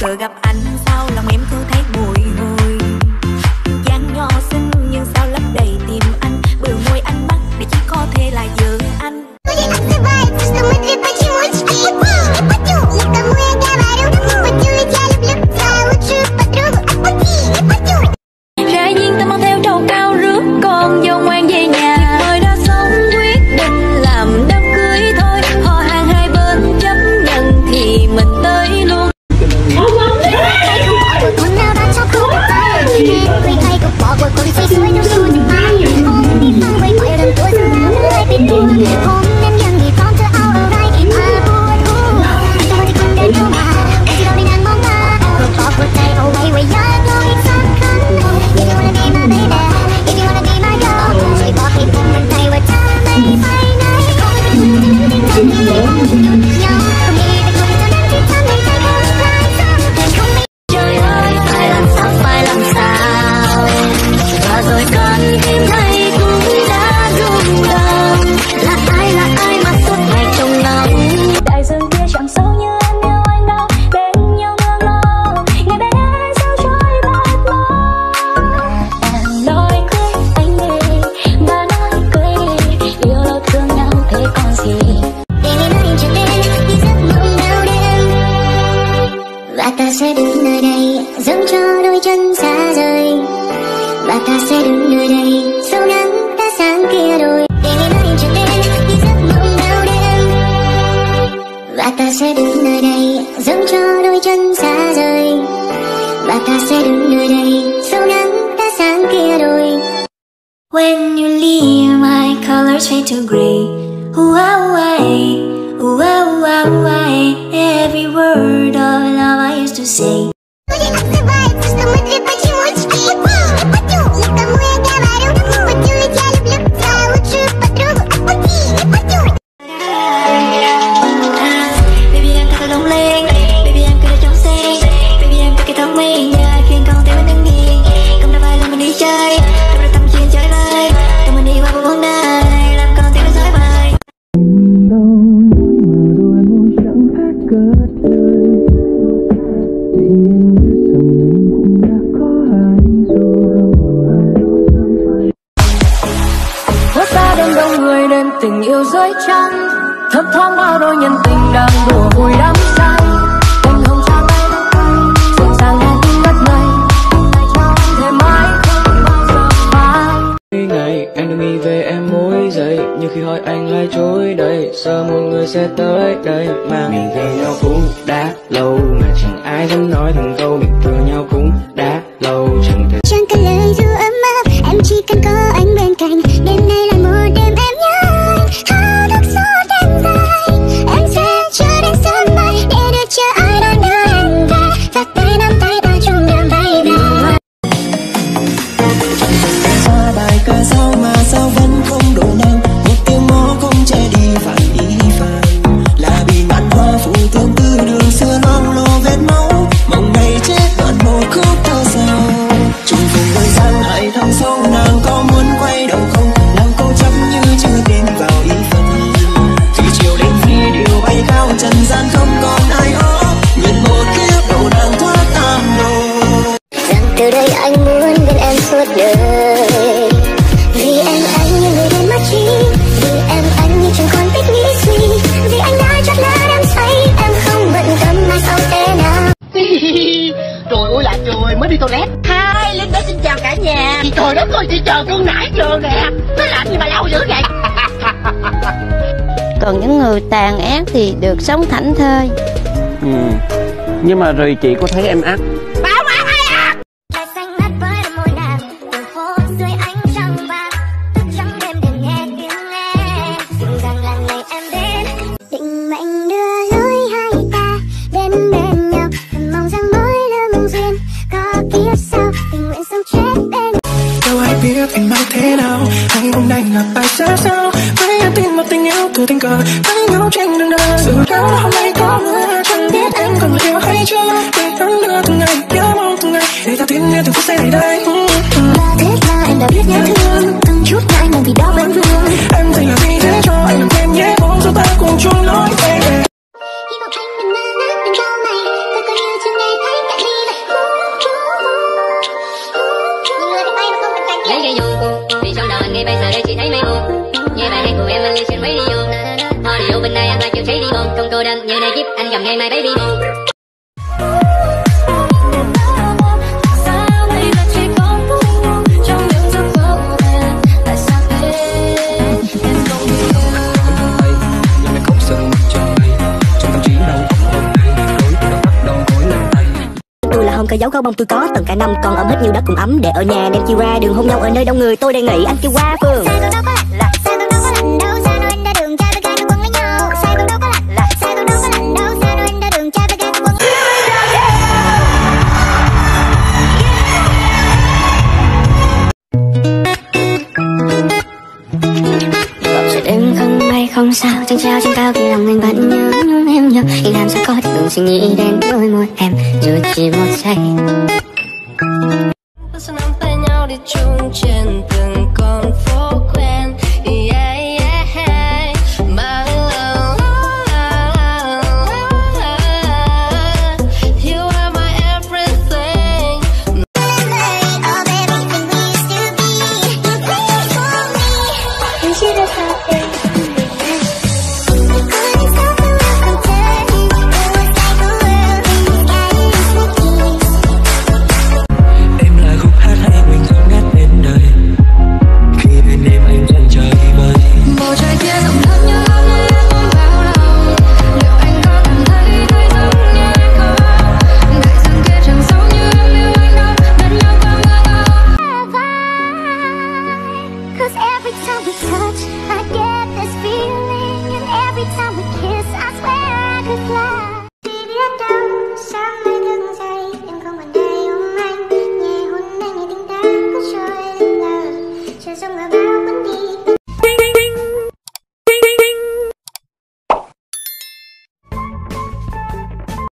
giờ gặp anh sao lòng em cứ thấy bồi hồi. Dáng nhỏ xinh nhưng sao lấp đầy tim anh, bờ môi anh mắt để chỉ có thể là vợ anh. Rẽ nhiên ta mang theo trầu cao rước con dâu ngoan về nhà. Thời đã sống quyết định làm đám cưới thôi, họ hàng hai bên chấp nhận thì mình tới luôn. Trời ơi, phải làm sao, phải làm sao. Và rồi con tim này cũng đã rung động. Là ai mà suốt ngày trong lòng. Đại dương kia chẳng sâu như em yêu anh đâu. Bên nhau mưa ngâu, ngày bé ai sao trôi bạt mơ. Em nói cưới anh đi, và nói cưới đi. Yêu lâu thương nhau thế còn gì. Và ta sẽ đứng nơi đây dẫm cho đôi chân xa rời. Và ta sẽ đứng nơi đây sau nắng đã sáng kia đôi. Để ngày mai trở lên đi giấc mộng nào đêm. Và ta sẽ đứng nơi đây dẫm cho đôi chân xa rời. Và ta sẽ đứng nơi đây sau nắng đã sáng kia đôi. When you leave my colors fade to gray. Every word of love I used to say. Baby em thật lung linh, baby em cứ trong xinh, baby em cứ thông minh, nhờ ai khiến con tim mình đứng nghiêng. Cầm đôi vai lên mình đi chơi, trong đôi tâm chuyện chơi vơi, tụi mình đi qua vô vòng đời, làm con tim mình rối bời. Bước ra đêm đông người đêm tình yêu dưới trăng, thấp thoáng bao đôi nhân tình đang đùa vui đắm say. Tình hồng trao tay nắm tay, dịu dàng nghe tiếng đất mây. Ngày cho anh thêm mãi không bao giờ phai. Ngày anh được nghĩ về em mỗi giây, nhưng khi hỏi anh lại chối đây. Sợ một người sẽ tới đây mà mình về nhau cũng đã lâu, mà chẳng ai dám nói thằng câu mình thương nhau cũng đã lâu. Chẳng cần lời ru ấm áp, em chỉ cần có anh bên cạnh. Đêm nay là một đêm em nhớ anh, hao thức suốt đêm dài. Em sẽ chờ đến sớm mai để được chờ ai đón đưa em về. Và tay nắm tay ta chung đêm bay về. Ra bài ca sao mà sao vẫn không đủ năng. Một tiếng mõ không che đi phải ý phàn. Là bị ngạn hoa phụ thương tư đường xưa loang lổ vết máu. Mộng này chết đoạn một khúc thơ sầu. Trùng cùng thời gian hãy thăm sâu, nàng có muốn quay đầu không? Nàng câu chấp như chưa tin vào ý phận. Khi chiều đến khi điều bay cao trần gian không còn ai ó. Nguyện một kiếp độ nàng thoát tam đồ. Rằng từ đây anh muốn bên em suốt đời. Vì em anh như người đến mắt chi. Vì em anh như chẳng còn biết nghĩ suy. Vì anh đã chót lỡ đắm say. Em không bận tâm mai sau thế nào. Trời ơi là trời, mới đi toilet. Hai Linh đã xin chào cả nhà. Chị trời đất ơi, chị chờ con nãy giờ nè. Nó làm gì mà lâu dữ vậy? Còn những người tàn ác thì được sống thảnh thơi. Nhưng mà rồi chị có thấy em ác? Bảo ác hay ác? Lại xanh ngắt với đôi môi nàng. Từ phố dưới ánh trăng vàng. Thức trắng đêm để nghe tiếng nghe. Dịu dàng là ngày em đến. Định mệnh đưa lối hai ta đến bên nhau. Thầm mong rằng mỗi lời mong duyên. Có kiếp sau tình nguyện sống chết bên. Đâu ai biết anh mai thế nào. Anh hôm nay là bài ra sao. Mấy em tin một tình yêu từ tình cờ. Thấy nhau trên đường đời. Sự đó hôm nay có người. Chẳng biết em còn người yêu hay chưa. Để hắn đưa từng ngày, nhớ mong từng ngày. Để ta tiến lên từng phút giây này đây. Và thế là em đã biết nhớ thương. Từng chút ngại ngần vì đó vẫn vương. Em dành là gì thế cho anh làm thêm nhé. Bóng cho ta cùng chung lối về. Hy vọng anh đừng ngơ ngác bên trong này. Ta có yêu chưa nghe thấy ngay bây giờ đây chỉ thấy mây mù. Nghe bài hát của em anh lưu trên radio. Audio bên này anh lại kêu cháy đi ngon. Không cô đơn như này giúp anh cầm ngay my baby boo. Không có dấu gấu bông tôi có tận cả năm, còn ấm hết nhiều đất cũng ấm để ở nhà đem chiều ra đường hôn nhau ở nơi đông người. Tôi đề nghị anh kêu qua phường. Sai con đâu có lạnh sai con đâu có lạnh đâu, sao đâu anh ra đường trai với gái nó quấn lấy nhau. Sai con đâu có lạnh sai con đâu có lạnh đâu, sao đâu anh ra đường trai với gái nó quấn. Rồi đêm không bay không sao, trăng treo trên cao khi lòng anh vẫn nhớ em nhiều. Nhưng làm sao có được đường suy nghĩ đến đôi môi em dù chỉ một giây. Sao nắm tay nhau đi chung trên từng con phố quen. Yeah, yeah, my love. You are my everything. Of everything we used to be. You pray for me. You should have happened. Every time we touch, I get this feeling, and every time we kiss